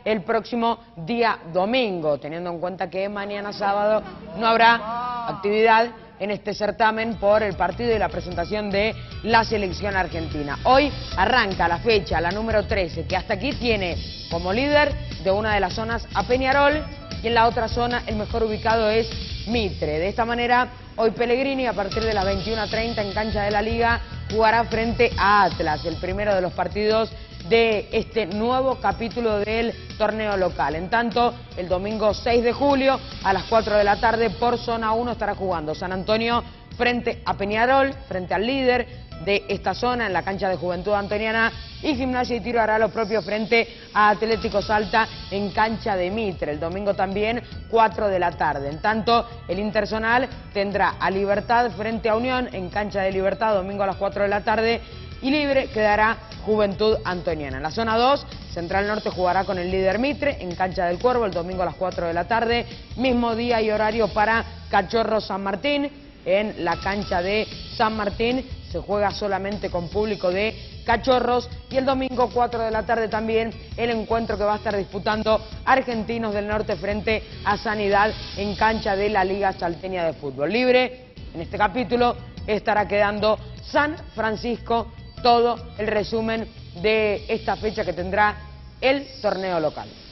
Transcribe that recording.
el próximo día domingo, teniendo en cuenta que mañana sábado no habrá actividad en este certamen por el partido y la presentación de la selección argentina. Hoy arranca la fecha, la número 13, que hasta aquí tiene como líder de una de las zonas a Peñarol, y en la otra zona el mejor ubicado es Mitre. De esta manera, hoy Pellegrini, a partir de las 21:30 en cancha de la Liga, jugará frente a Atlas, el primero de los partidos de este nuevo capítulo del torneo local. En tanto, el domingo 6 de julio, a las 4 de la tarde, por zona 1 estará jugando San Antonio frente a Peñarol, frente al líder de esta zona en la cancha de Juventud Antoniana, y Gimnasia y Tiro hará lo propio frente a Atlético Salta en cancha de Mitre. El domingo también 4 de la tarde. En tanto, el Interzonal tendrá a Libertad frente a Unión en cancha de Libertad, domingo a las 4 de la tarde, y libre quedará Juventud Antoniana. En la zona 2, Central Norte jugará con el líder Mitre en cancha del Cuervo el domingo a las 4 de la tarde, mismo día y horario para Cachorro San Martín. En la cancha de San Martín se juega solamente con público de Cachorros, y el domingo 4 de la tarde también el encuentro que va a estar disputando Argentinos del Norte frente a Sanidad en cancha de la Liga Salteña de Fútbol. Libre en este capítulo estará quedando San Francisco. Todo el resumen de esta fecha que tendrá el torneo local.